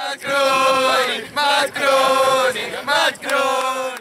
Macron, Macron, Macron.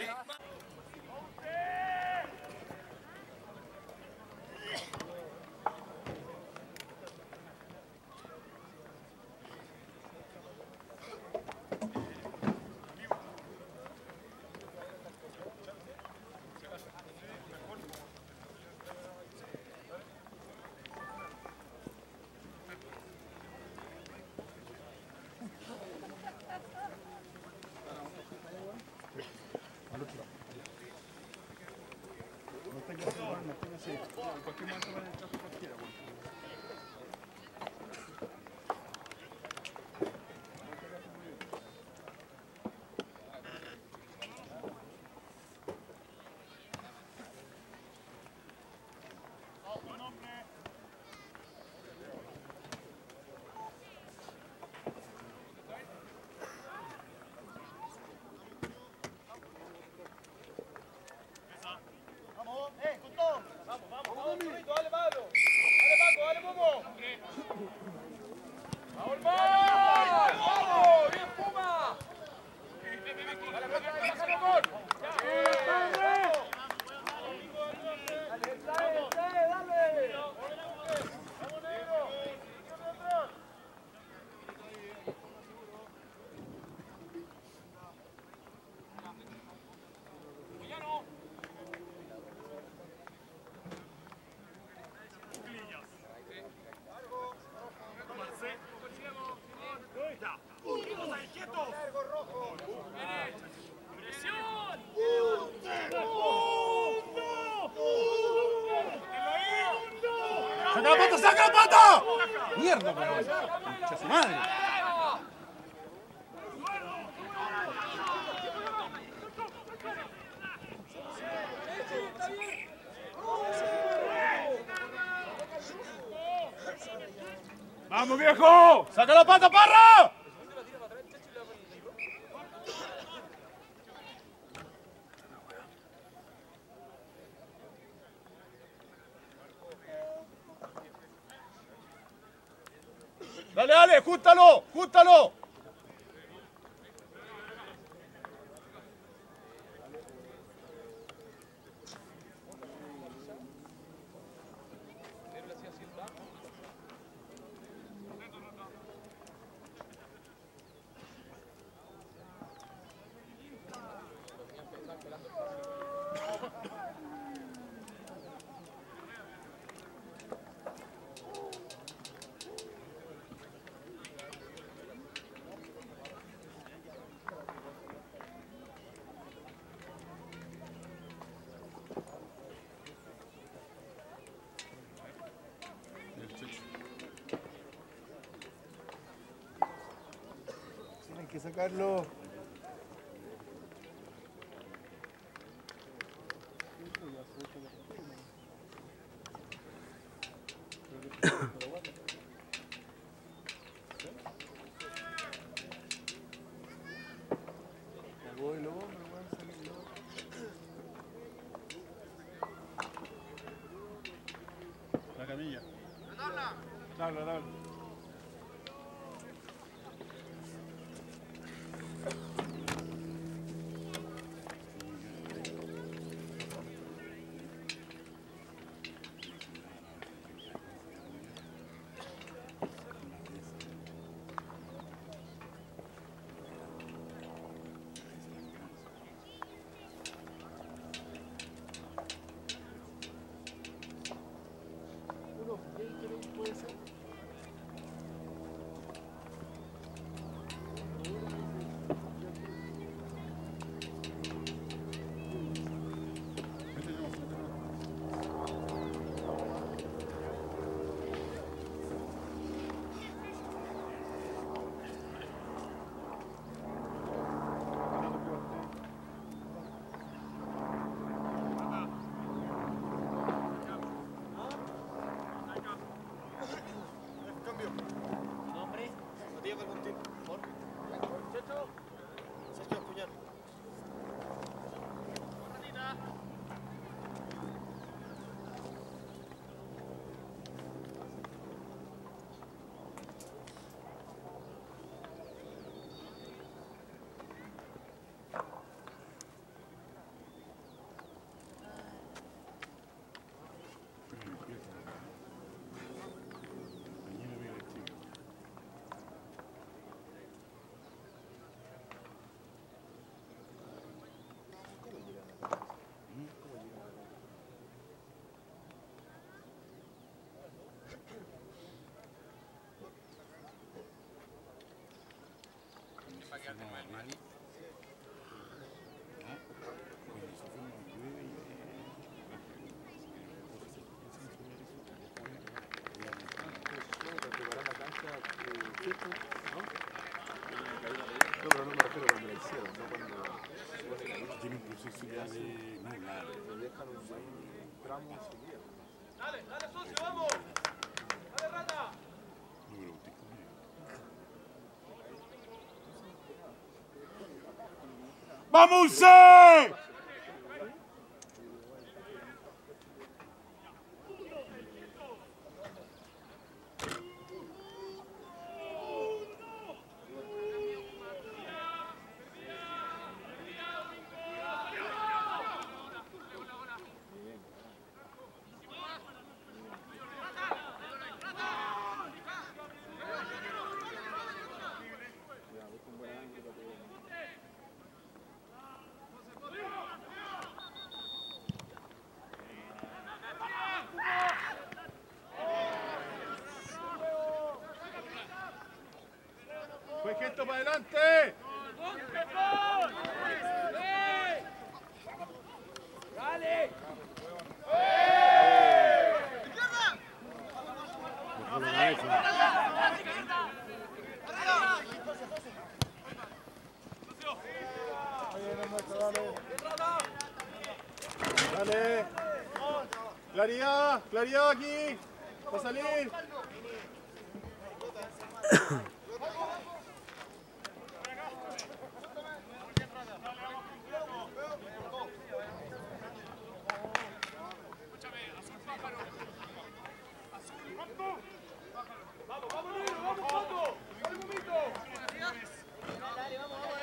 ¡Saca la pata, saca la pata! ¡Mierda, pues! ¡Concha su madre! ¡Vamos, viejo! ¡Saca la pata, Parra! Dale, dale, jústalo, jústalo. Tienen que sacarlo. La camilla. Dale, dale. Dale, dale, socio, vamos. Dale, rata. ¡Vamos, C! ¡Fue gesto para adelante! ¡Dale! Dale. Claridad, claridad aquí. Va a salir. ¡Vamos, vamos, Nilo! ¡Vamos, Pato! ¡Dale, momento! ¡Dale, vamos, vamos!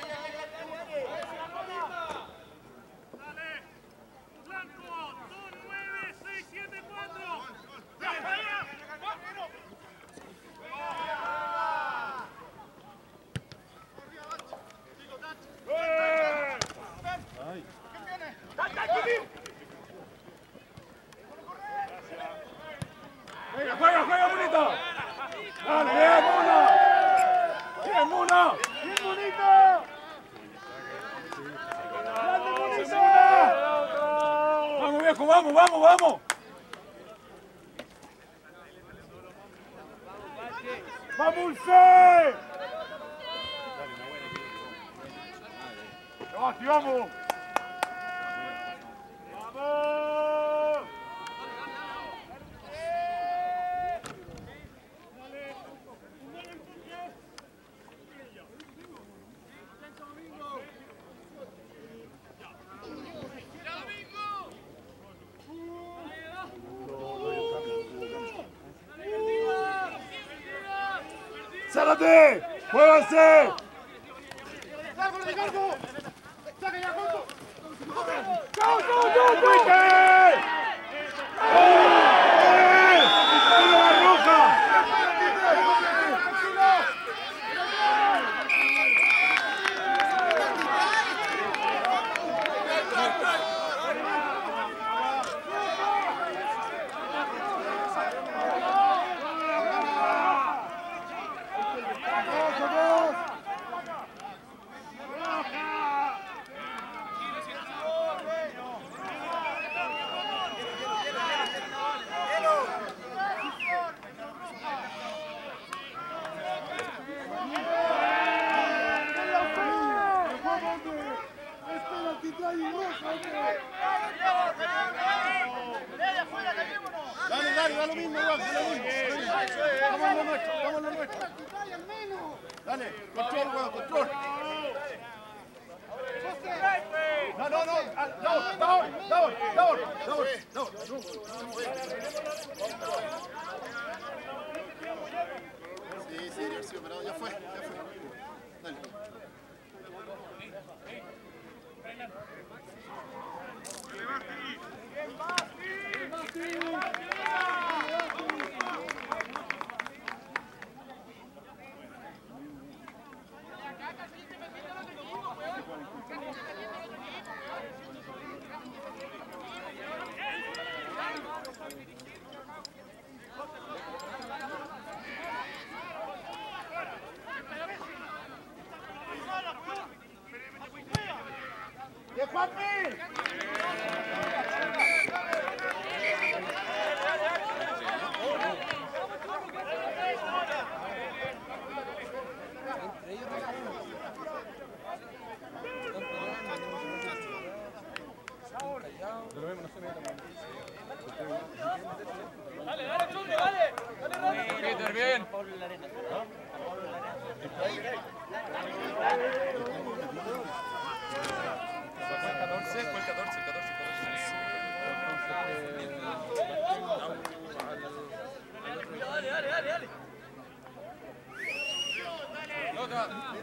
¡Dale! ¡Blanco! 2, 9, 6, 7, 4. Venga, juega, juega, bonito. Dale, bien, Muna. Bien, Muna. Bien, bonito. Grande, bonito. Vamos, viejo, vamos, vamos, vamos. ¡Vamos, C! ¡Aquí vamos! ¡Vamos! ¡Sálate! ¡Muévanse! Dale, dale, da lo mismo, igual, da lo mismo. Vamos a lo nuestro, vamos a lo nuestro. Dale, control, weón, control. No, no, no, down. Sí, diversión, pero ya fue. Dale.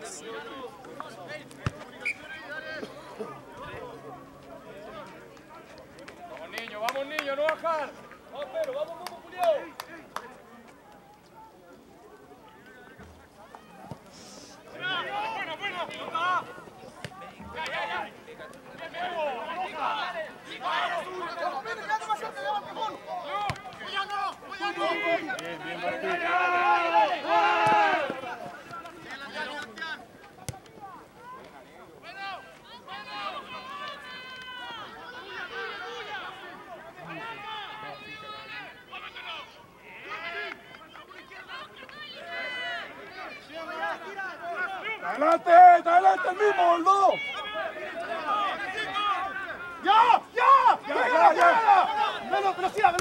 Vamos niño, no bajar. Vamos pero, vamos Julián. Bueno. Bien, Martín. ¡Adelante el mismo, Oldo! ¡Ya! ¡Velocidad!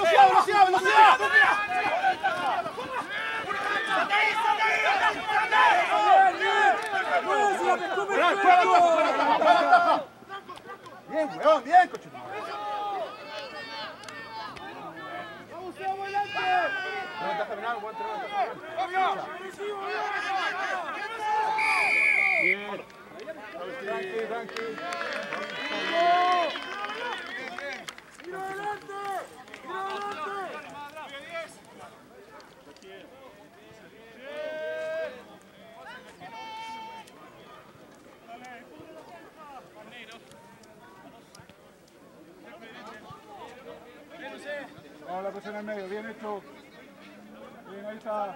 Bien, weón, bien, cochino. Vamos adelante. Bien. Tranqui. Vamos a la presión en medio, bien hecho. Bien, ahí está.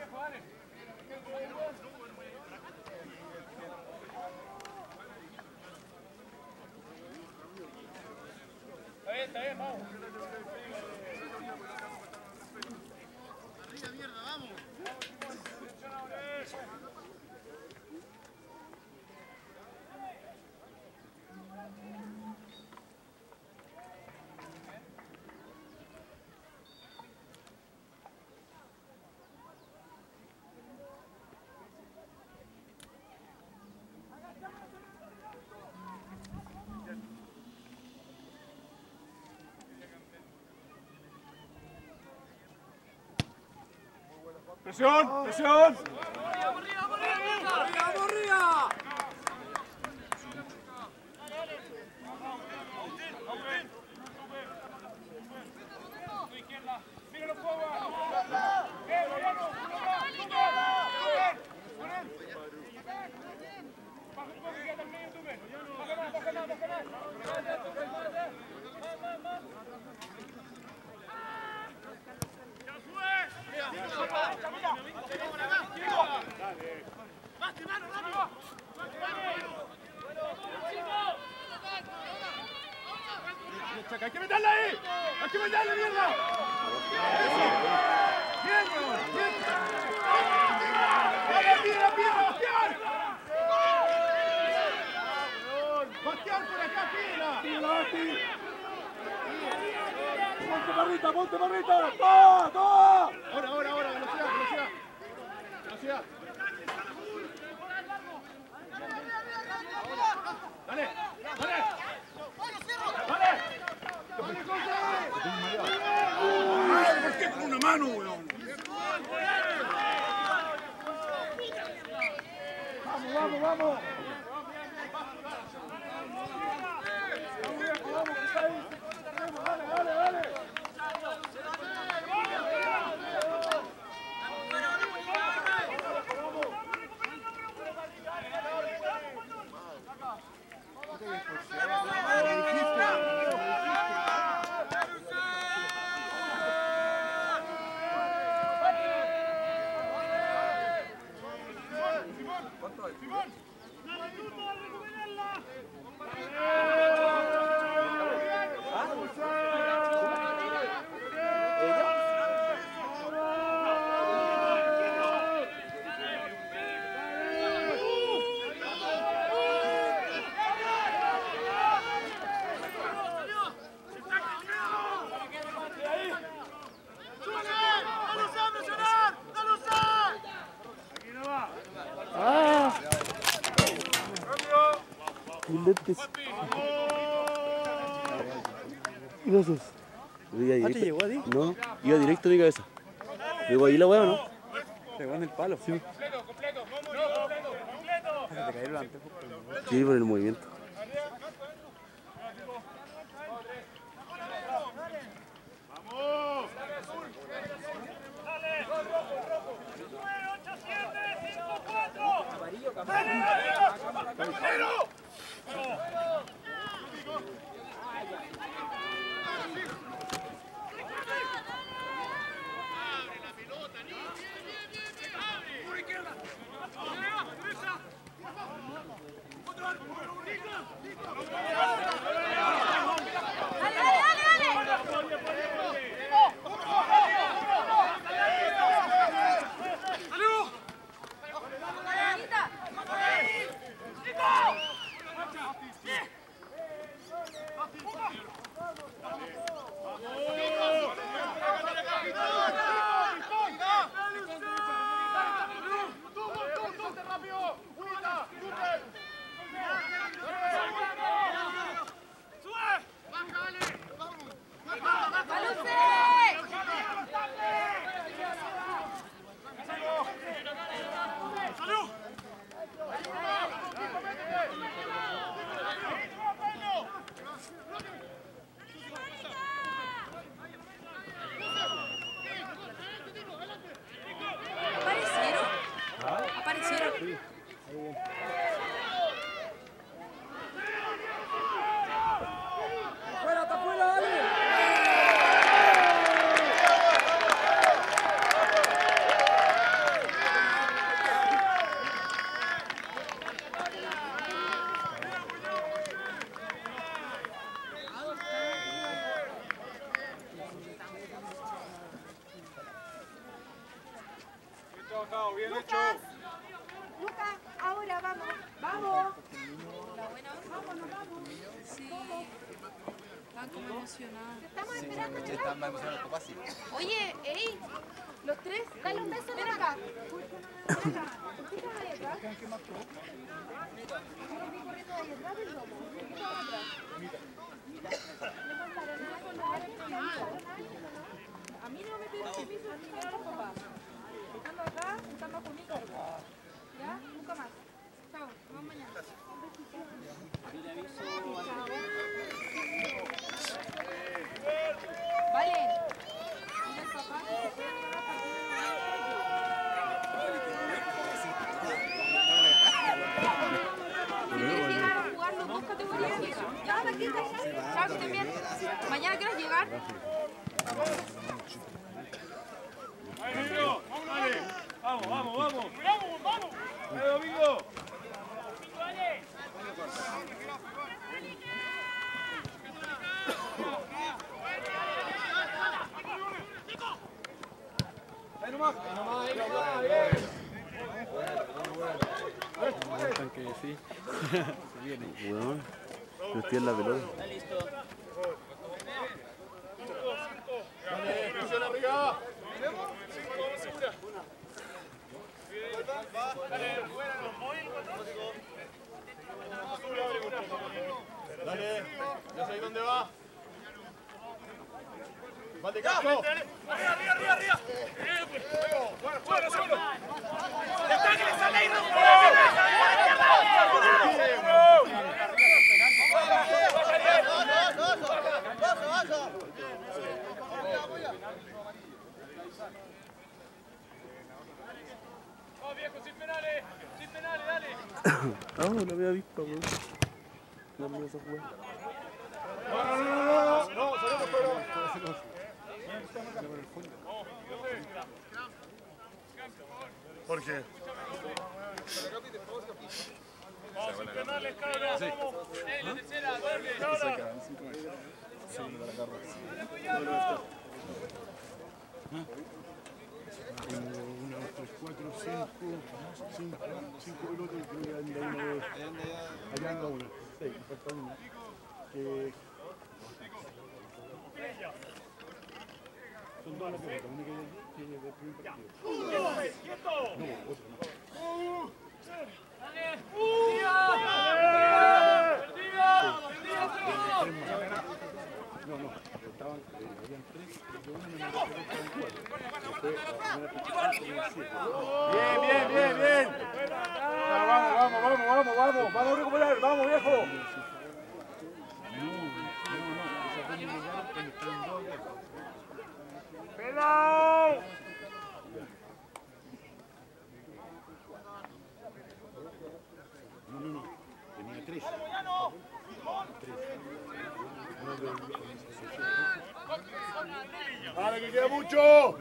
Está bien, vamos. Arriba, mierda, vamos. ¡Presión! ¡Hay que meterla ahí! ¡Hay que meterla, mierda! ¡Bien, weón! ¡Bien! ¡Bastián, por acá, pila! ¡Ponte barrita! ¡Toma! Ahora, velocidad. Dale. ¡Ay, por qué con una mano, weón! ¡Vamos! Dale. Gracias. ¿Ah, te llegó a ti? No, iba directo a mi cabeza. ¿Llegó ahí la hueá o no? Pegó en el palo. Sí. Completo. te cayeron antes. Sí, por el movimiento. ¡Vamos! ¡Dale! ¡Amarillo, ¡Compañero! Bien hecho. Lucas, ahora vamos, vamos. Vámonos, vamos. Sí. Están como emocionados. Estamos esperando. Están más emocionados que fácil. Oye, ey, los tres, dale un beso. Ven acá. Ven acá. Fíjate ahí atrás. Yo los vi corriendo ahí atrás del lomo. ¿Qué estaba atrás? No contaron nada con a mí no me pidieron permiso ni siquiera los papás. Estando acá, están bajo mi cargo. ¿Ya? Nunca más. Chao, nos vemos mañana. Vale. Mira el papá que se puede llevar a partir de ¿quieres llegar a jugar los dos categorías? Ya, Marquita. Chao, que estén bien. Mañana quieres llegar. Vamos, vamos, vamos. ¡Vamos, vamos! ¡Dale, Domingo! Ahí nomás, bien. Están que sí. Se viene. Bueno, pero estoy en la pelota. Dale, presión arriba. Dale, ya sé dónde va. Vale, Cacho. Arriba. Bueno, segundo. ¡Ya está, que le sale ahí, Vamos, viejo, sin penales, dale. Ah, no lo había visto, weón. No me vas a jugar. No, salimos fuera. Jorge. Vamos, sin penales, cabros, vamos. La tercera, doble, ahora. Una, dos, tres, cuatro, cinco pelotas y creo que anda uno. Allá anda una. Sí, falta una. Son dos las pelotas, una que es del primer partido. ¡Quieto! No, otra no. No, estaban, habían tres, de una me marcó estaban cuatro. Después, la primera pelota, como siete. Bien. Vamos. vamos a recuperar, vamos viejo. ¡Pelao! No, tenía 3. Dale, que queda mucho.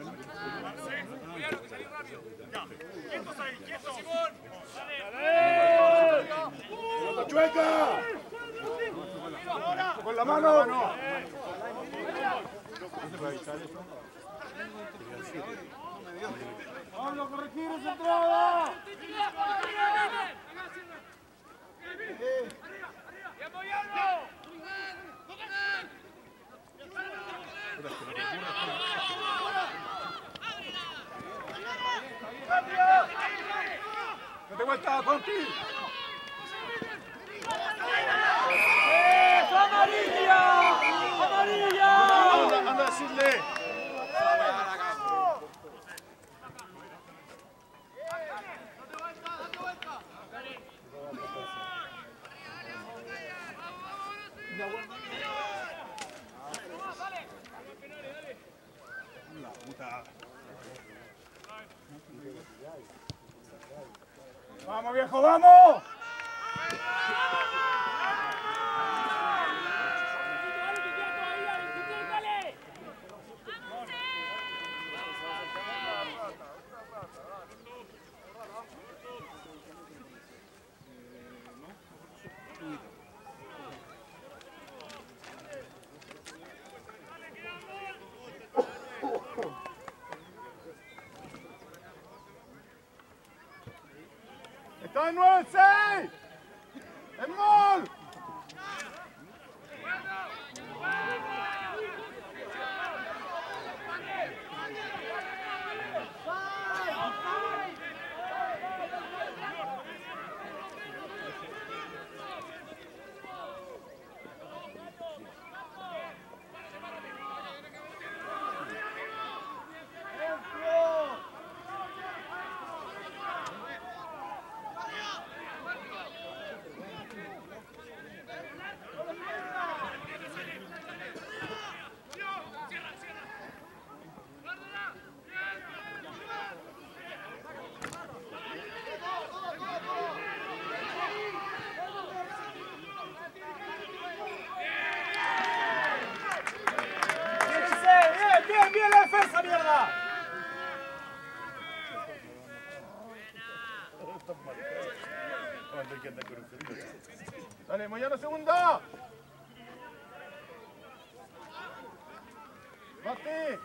¡Quietos ahí, quietos! ¡Simón! ¡Pelota chueca! Con la mano. ¡Vamos a corregir esa entrada! ¡Y apoyarlo! ¡No te vuelta, Conti! ¡Amarilla! ¡Amarilla! Anda a decirle. ¡Vamos, viejo, vamos! ¡Está en 9-6! ¡En gol! ¡Bien la defensa, mierda! Dale, Moyano, segunda. Bate.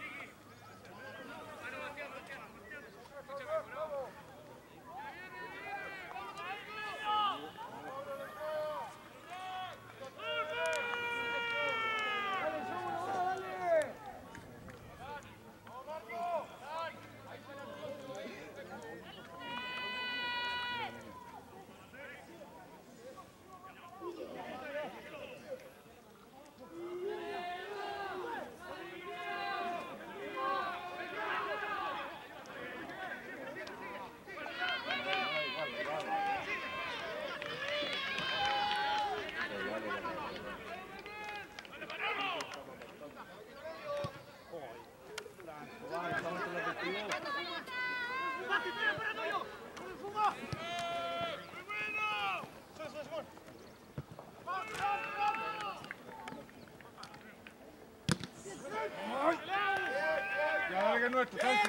Ya, dale que es nuestro, tranqui.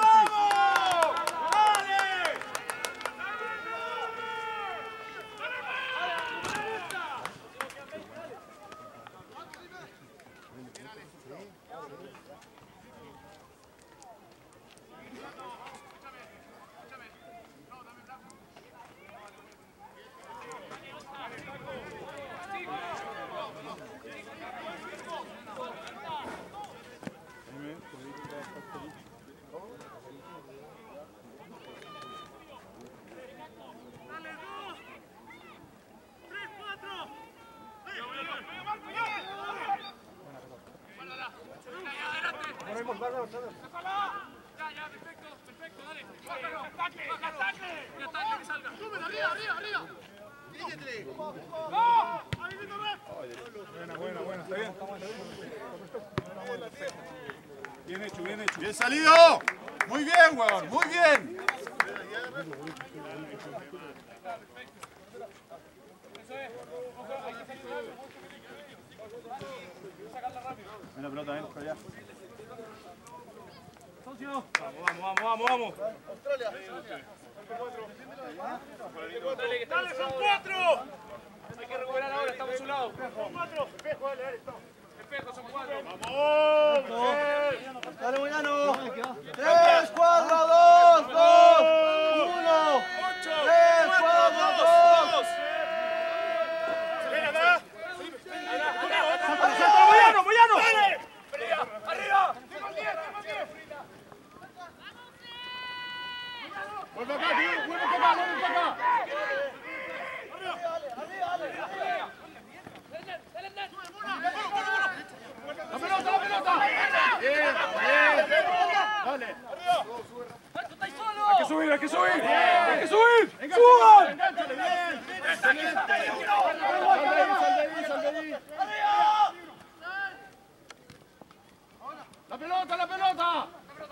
Ya, perfecto, dale. ¡Ataque! ¡Ataque! ¡Que salga! ¡Arriba! Buena, está bien. Bien hecho, bien hecho. Bien salido. Muy bien, weón, muy bien. Ven la pelota, ven, allá. Vamos. Dale, son 4. Hay que recuperar ahora, estamos a su lado. Son 4. Espejo, son 4. ¡Vamos! Dale, Moyano. 3, 4, 2, 2, 1. 3, 4, 2. Ven acá. ¡Moyano! ¡Dale! ¡Arriba! Vuelve acá, tío, vuelve acá. La pelota. Bien. Dale. Hay que subir. ¡Suban! ¡Engánchale, bien! ¡Excelente! ¡Sal de ahí! ¡La pelota!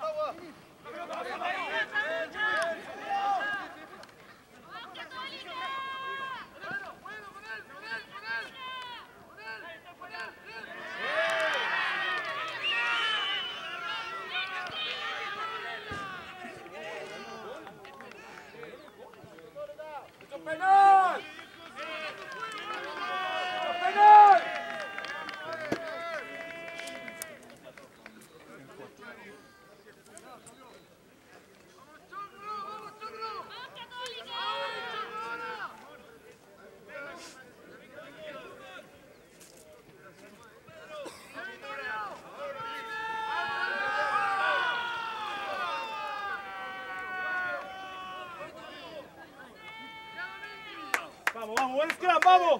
¡Penal! Vamos, buen scrum, vamos.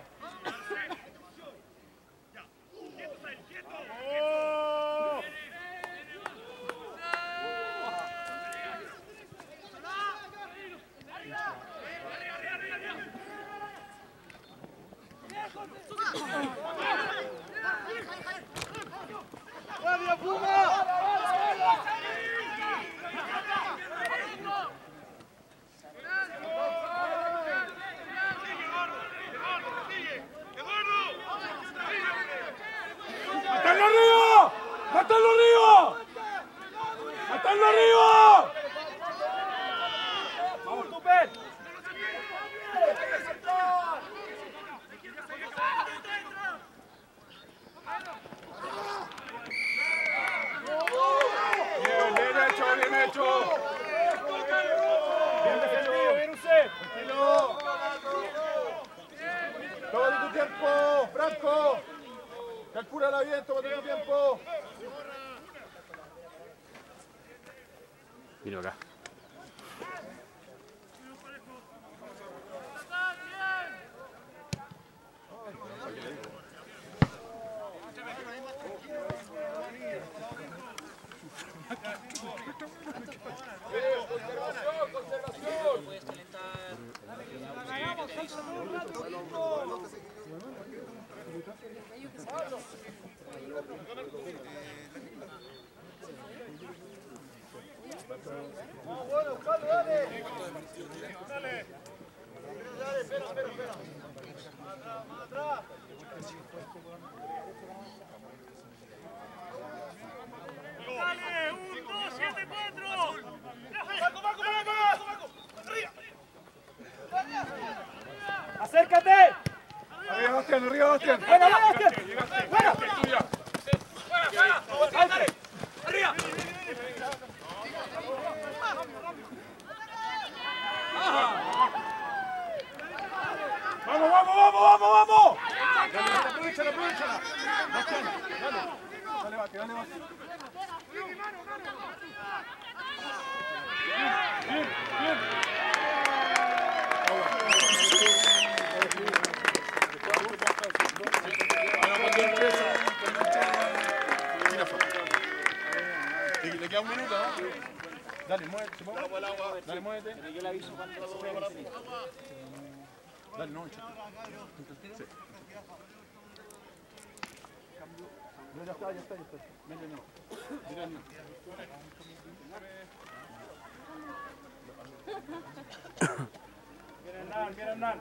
¡Matarlo arriba! Vamos, Tupet. Bien hecho. Bien defendido, bien usted. Tranquilo. Tómate tu tiempo, Franco. Calcúlala bien, tómate tu tiempo. Vino acá. Dale, 1, 2, 7, 4. Marco. Arriba. Acércate. Arriba, Bastián. Buena, Bastián. Buena. Arriba. ¡Vamos! Aprovechala. Bastián, dale, Bastián. Bien. Le queda un minuto, ¿no? Dale, muévete. Dale, muévete. Yo le aviso cuando sea para ti. Dale, no, sí. No, ya está. Vente, no. Mira, no. Bien, Hernán.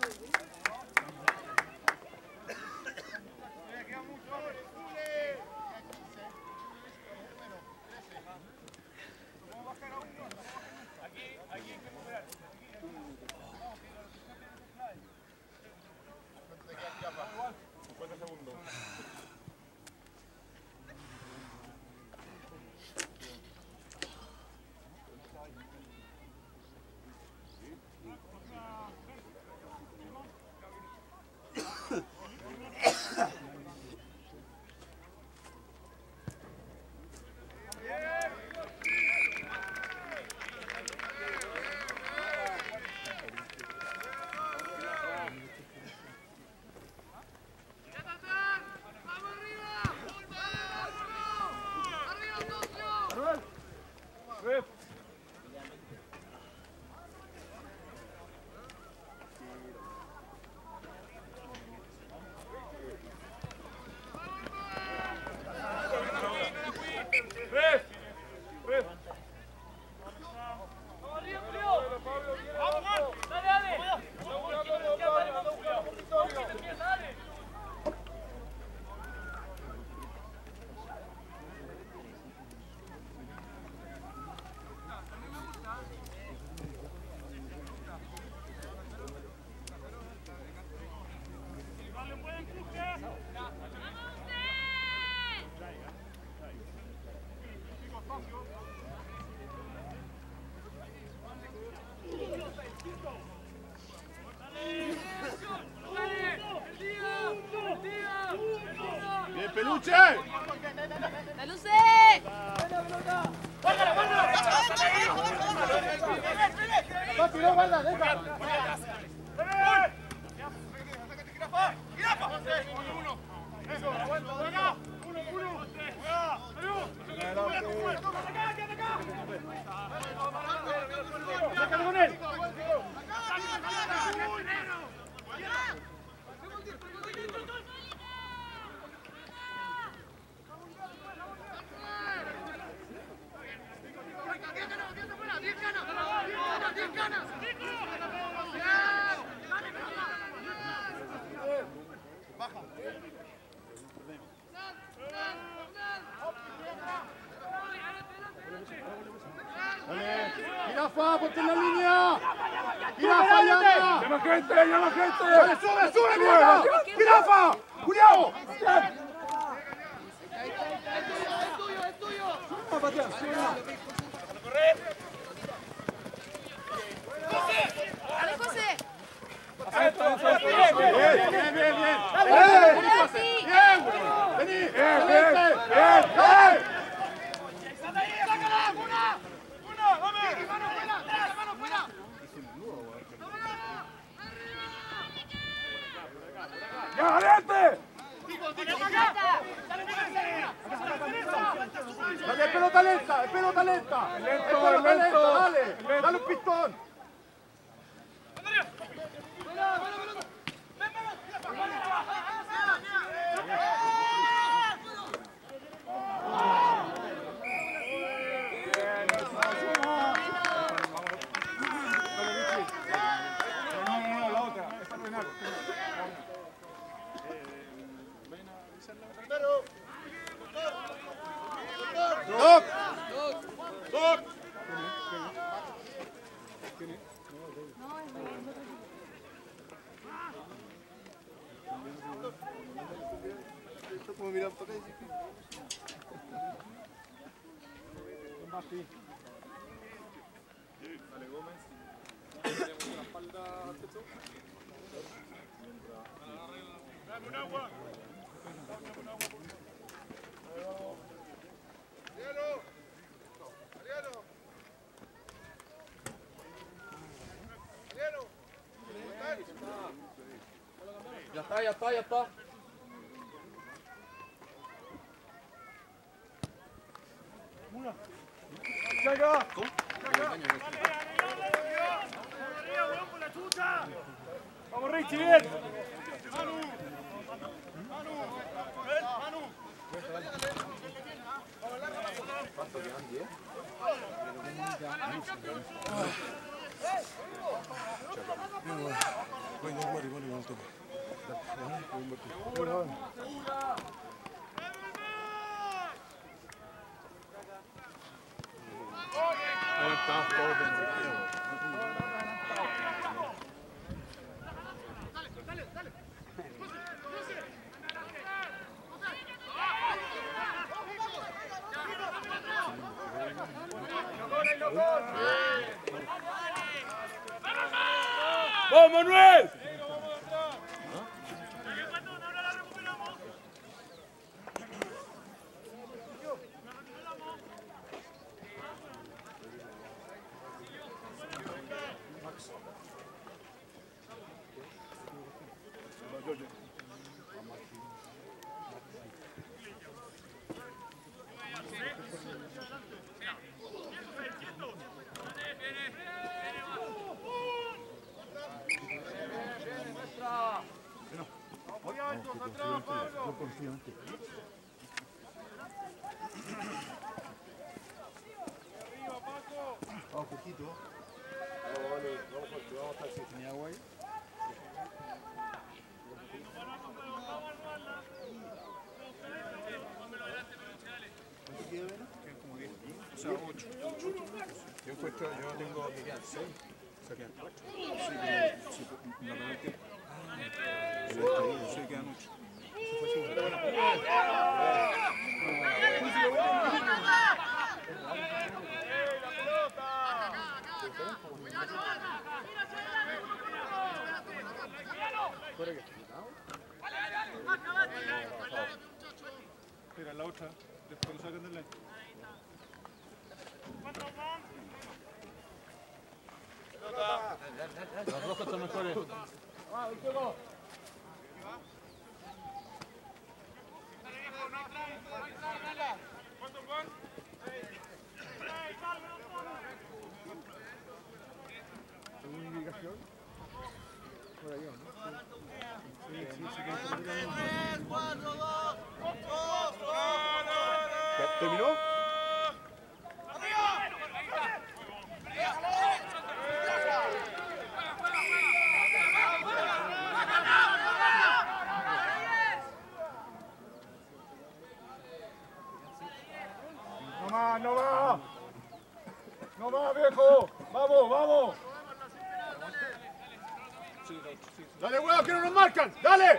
¡Bien, Peluche! ¡La luce! ¡Jirafa, ponte en la línea! ¡Jirafa, llama! ¡Llama gente! ¡Dale, sube, mierda! ¡Jirafa! ¡Juliao! ¡Dale, José! Bien. Vení, ¡Ya, valiente! Dale, pelota lenta. Lento. Dale un pistón. No, la otra. Esa no es nada. ¡Doc! No, es de... Como mirar para acá y decir Dale, Gómez. Tenemos una espalda al techo. Dame un agua. Ya está. Vamos, Richie, bien. ¿Cuánto quedan? 10. ¡Vamos, Manuel! Vamos, poquito. Vamos, Jorge, vamos a estar ¿Tenía agua ahí? ¿Cuánto queda, Vena? Quedan como 10. O sea, 8. Yo encuentro, yo tengo que quedan 6. O sea, quedan 4. Sí, pero sí, la verdad que. Sí, quedan 8. Eso fue seguro. Espera, la otra. Después lo sacan del line. Los rojos son mejores. ¿Alguna indicación? Por ahí, ¿o no? ¿Terminó? No más, no va. No más, viejo. Vamos, vamos. Dale, huevo, que no nos marcan. Dale.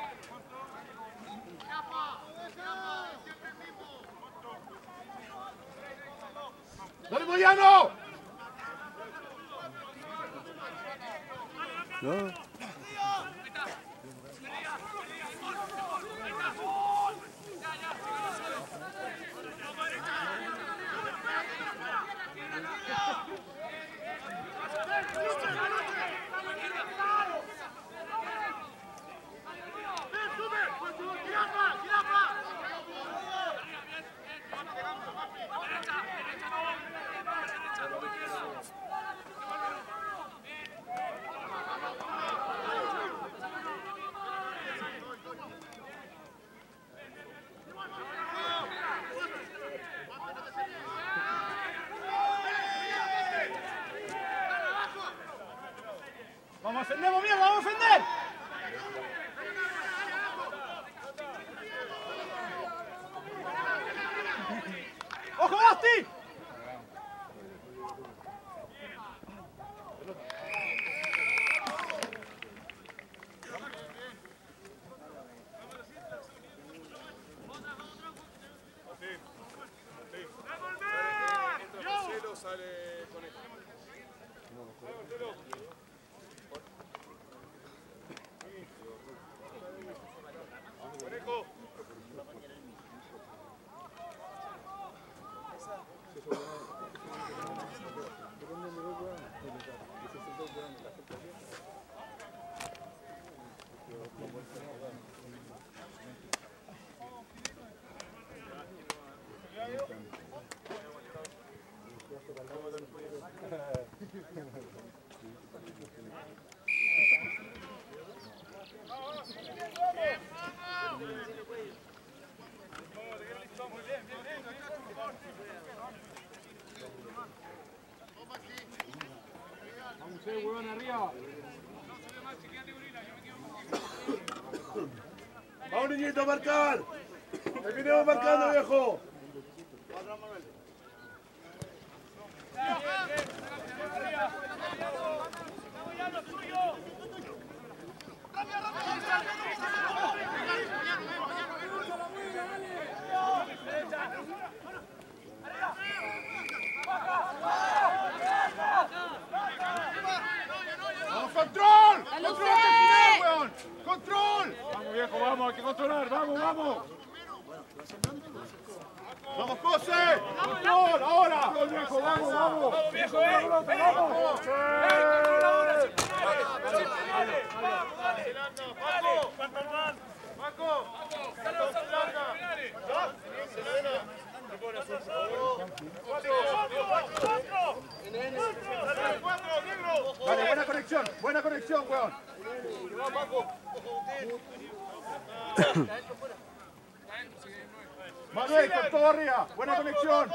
Dale, Moyano. No. ¡Vamos a ascender, bien! ¡Vamos a ascender! ¡Ojo, Basti! Sale con esto. Conejo. Vamos, huevón, arriba. Vamos, niñito, a marcar. Terminemos marcando, viejo. ¡Vamos, control! ¡Control hasta el final, weón! ¡Control! Vamos, viejo, vamos, hay que controlar, vamos, vamos. ¡Vamos, José! ¡Control, ahora! Vamos, viejo, vamos, vamos. ¡Vamos, viejo, vamos! ¡Vamos! ¡Controla ahora! ¡Dale! ¡Paco! Vale, buena conexión, weón. Manuel, con todo arriba, buena conexión.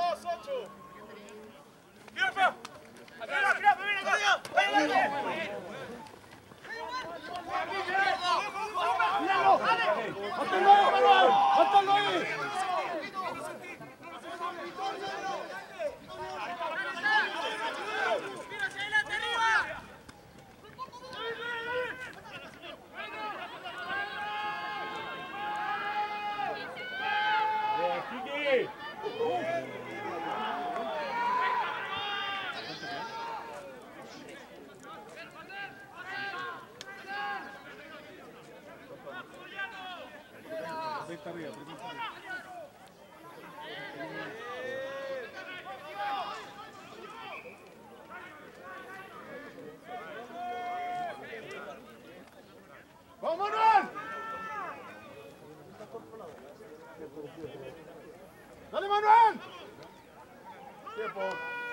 ¡Míralo! ¡Mátalo, Manuel! ¡Mátalo ahí! ¡Vamos, Manuel! ¡Dale, Manuel! Tiempo.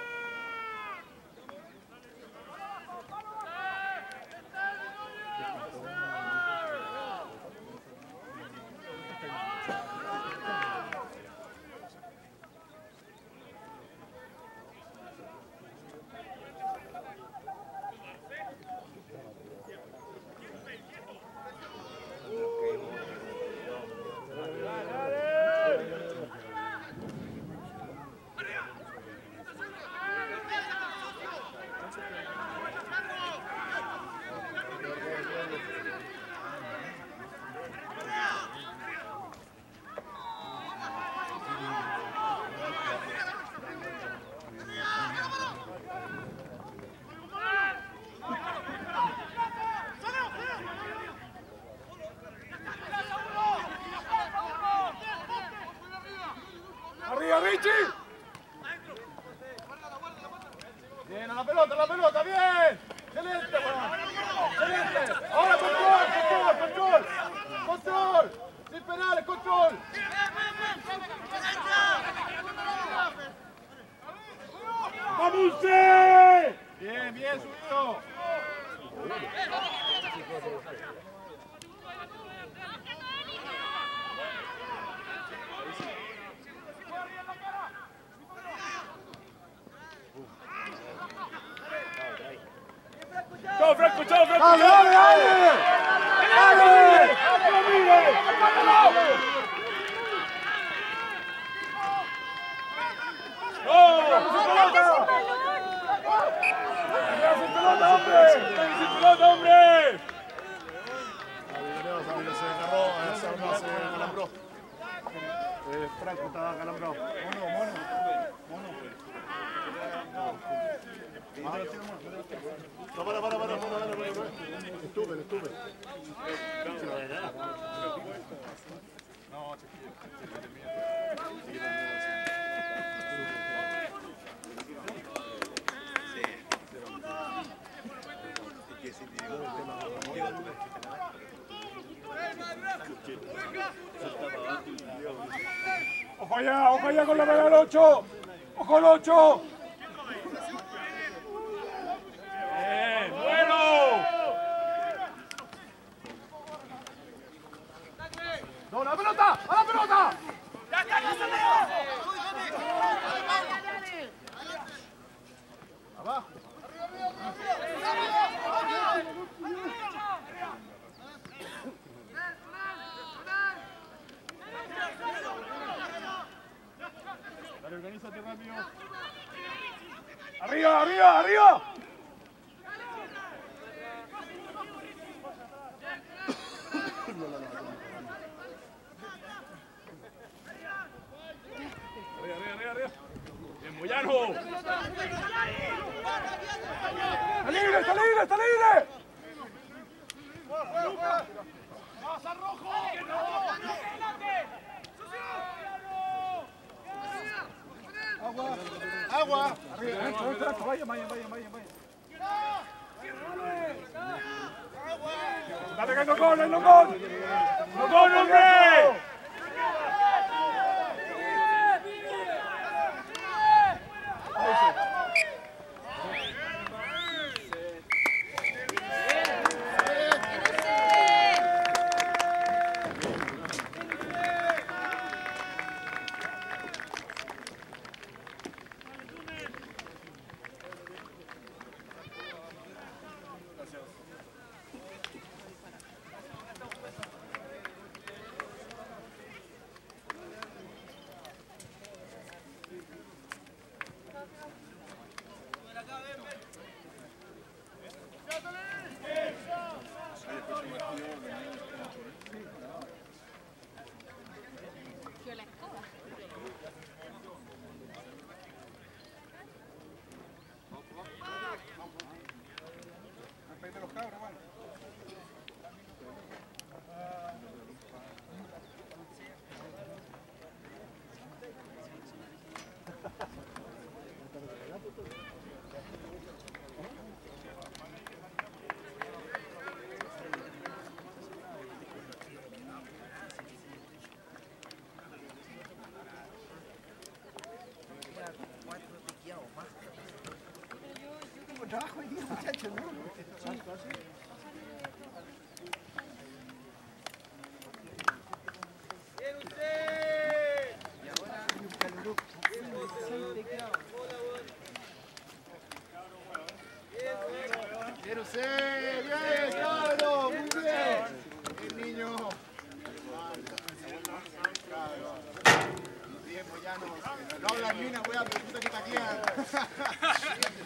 ¡Arriba, Richie! Bien, a la pelota, bien. Excelente, weón. Excelente. Ahora control. Sin penales, control. ¡Vamos! Bien, subido. ¡Chao, Franco! ¡Dale! ¡Hombre! Se acalambró. Franco estaba acalambrado. Mono. No, para. Estuve. Ojo allá con la mano al 8. ¡Ojo al 8! Bien, bueno. ¡No, la pelota! ¡A la pelota! ¡Ya está, Abajo. Dale, organízate rápido. ¡Arriba, arriba, arriba! Arriba. Bien, Moyano. ¡Está libre! ¡Pasa rojo! ¡Agua! Arriba, vaya. ¡Dale que no gol! ¡No gol, hombre! Trabajo hoy día, muchachos, ¿no? ¡Bien usted! Y ahora hay un calor. 0-6, bien, claro, muy bien. Bien, niño. Bien, Moyano. No hablan ni una wea, pero puta que taquean.